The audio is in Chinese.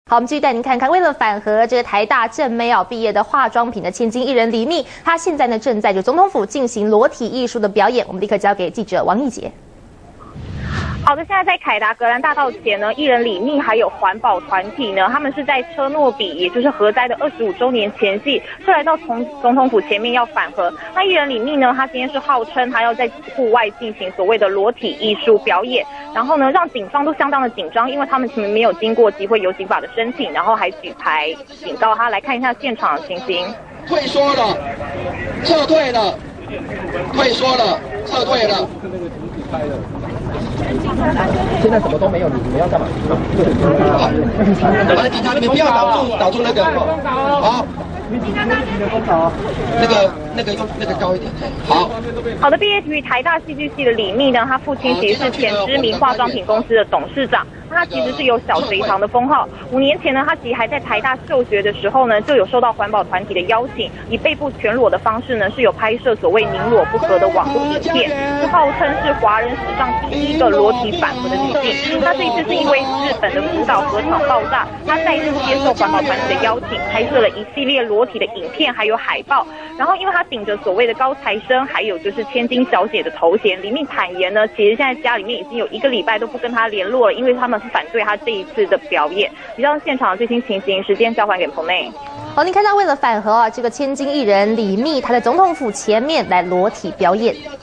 好，我们继续带您看看，为了反核这个台大正妹毕业的化妆品的千金艺人李密，她现在呢正在总统府进行裸体艺术的表演。我们立刻交给记者王义杰。 好的，现在在凯达格兰大道前呢，艺人李密还有环保团体呢，他们是在车诺比，也就是核灾的25周年前夕，是来到总统府前面要反核。那艺人李密呢，他今天是号称他要在户外进行所谓的裸体艺术表演，然后呢，让警方都相当的紧张，因为他们其实没有经过集会游行法的申请，然后还举牌警告他。来看一下现场的情形。 退缩了，撤退了，退缩了，撤退了。 现在什么都没有，你们要干嘛？ 警察，你们不要挡住那个，好。那个高一点，好的，毕业于台大戏剧系的李密呢，他父亲其实是前知名化妆品公司的董事长，他其实是有小隋唐的封号。5年前呢，他其实还在台大就学的时候呢，就有受到环保团体的邀请，以背部全裸的方式呢，是有拍摄所谓宁裸不合的网络影片，是号称是华人史上第一个裸体反核的女性。那这一次是因为日本的福岛核厂爆炸，他再次接受环保团体的邀请，拍摄了一系列裸体的影片还有海报。然后因为他顶着所谓的高材生，还有就是千金小姐的头衔，李密坦言呢，其实现在家里面已经有1个礼拜都不跟他联络了，因为他们是反对他这一次的表演。以上现场的最新情形，时间交还给彭内。 好，您看到为了反核这个千金艺人李密，她在总统府前面来裸体表演。